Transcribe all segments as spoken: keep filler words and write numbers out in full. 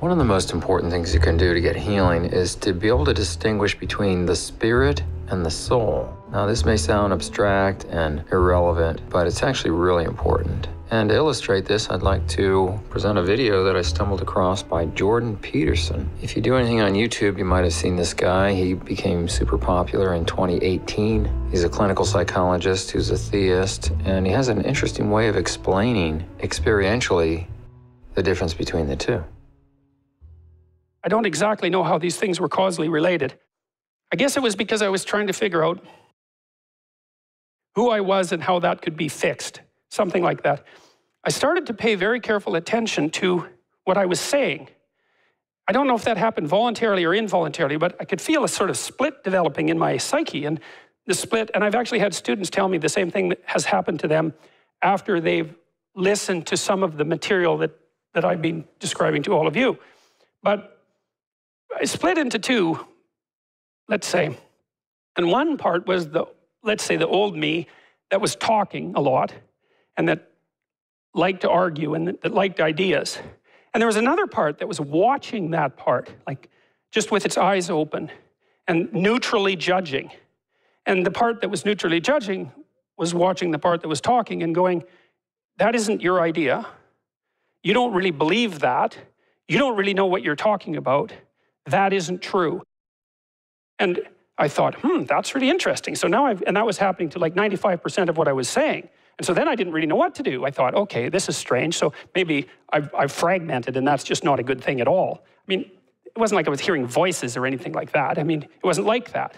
One of the most important things you can do to get healing is to be able to distinguish between the spirit and the soul. Now, this may sound abstract and irrelevant, but it's actually really important. And to illustrate this, I'd like to present a video that I stumbled across by Jordan Peterson. If you do anything on YouTube, you might have seen this guy. He became super popular in twenty eighteen. He's a clinical psychologist who's a theist, and he has an interesting way of explaining experientially the difference between the two. I don't exactly know how these things were causally related. I guess it was because I was trying to figure out who I was and how that could be fixed, something like that. I started to pay very careful attention to what I was saying. I don't know if that happened voluntarily or involuntarily, but I could feel a sort of split developing in my psyche, and the split, and I've actually had students tell me the same thing that has happened to them after they've listened to some of the material that, that I've been describing to all of you. But I split into two, let's say. And one part was the, let's say, the old me that was talking a lot and that liked to argue and that, that liked ideas. And there was another part that was watching that part, like just with its eyes open and neutrally judging. And the part that was neutrally judging was watching the part that was talking and going, that isn't your idea. You don't really believe that. You don't really know what you're talking about. That isn't true. And I thought, hmm, that's really interesting. So now I've, and that was happening to like ninety-five percent of what I was saying. And so then I didn't really know what to do. I thought, okay, this is strange. So maybe I've, I've fragmented and that's just not a good thing at all. I mean, it wasn't like I was hearing voices or anything like that. I mean, it wasn't like that.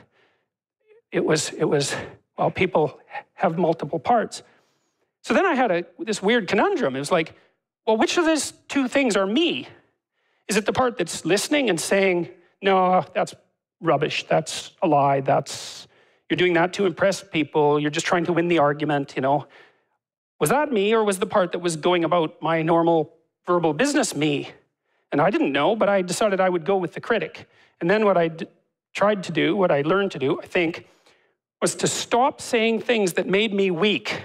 It was, it was, well, people have multiple parts. So then I had a, this weird conundrum. It was like, well, which of these two things are me? Is it the part that's listening and saying, no, that's rubbish, that's a lie, that's, you're doing that to impress people, you're just trying to win the argument, you know? Was that me, or was the part that was going about my normal verbal business me? And I didn't know, but I decided I would go with the critic. And then what I d tried to do, what I learned to do, I think, was to stop saying things that made me weak.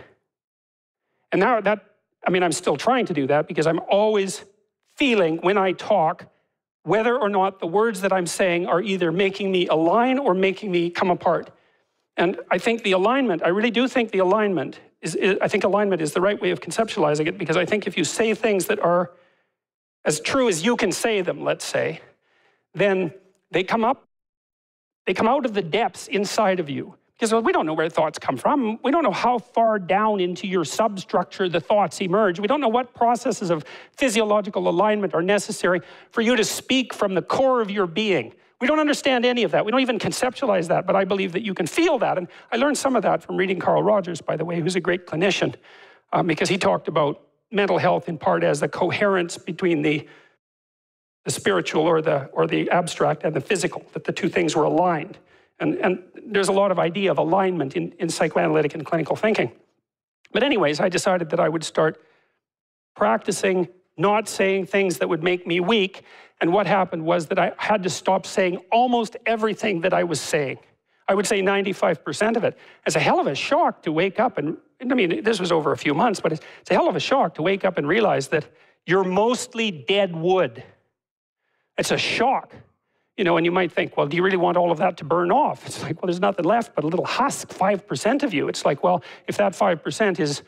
And now that, I mean, I'm still trying to do that because I'm always feeling when I talk whether or not the words that I'm saying are either making me align or making me come apart. And I think the alignment, I really do think the alignment is, is, I think alignment is the right way of conceptualizing it, because I think if you say things that are as true as you can say them, let's say, then they come up, they come out of the depths inside of you. Because well, we don't know where thoughts come from. We don't know how far down into your substructure the thoughts emerge. We don't know what processes of physiological alignment are necessary for you to speak from the core of your being. We don't understand any of that. We don't even conceptualize that, but I believe that you can feel that. And I learned some of that from reading Carl Rogers, by the way, who's a great clinician, um, because he talked about mental health in part as the coherence between the, the spiritual or the, or the abstract and the physical, that the two things were aligned. And, and there's a lot of idea of alignment in, in psychoanalytic and clinical thinking. But anyways, I decided that I would start practicing not saying things that would make me weak. And what happened was that I had to stop saying almost everything that I was saying. I would say ninety-five percent of it. It's a hell of a shock to wake up, and I mean, this was over a few months, but it's, it's a hell of a shock to wake up and realize that you're mostly dead wood. It's a shock. You know, and you might think, well, do you really want all of that to burn off? It's like, well, there's nothing left but a little husk, five percent of you. It's like, well, if that five percent is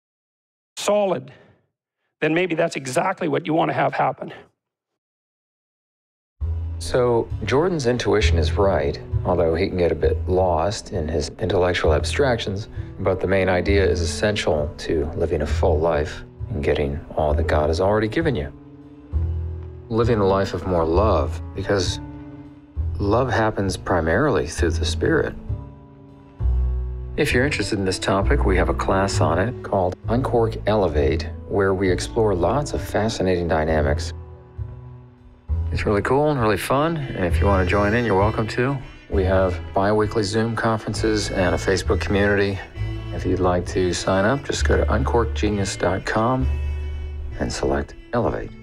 solid, then maybe that's exactly what you want to have happen. So Jordan's intuition is right, although he can get a bit lost in his intellectual abstractions, but the main idea is essential to living a full life and getting all that God has already given you. Living a life of more love, because love happens primarily through the Spirit. If you're interested in this topic, we have a class on it called Uncork Elevate, where we explore lots of fascinating dynamics. It's really cool and really fun, and if you want to join in, you're welcome to. We have bi-weekly Zoom conferences and a Facebook community. If you'd like to sign up, just go to uncork genius dot com and select Elevate.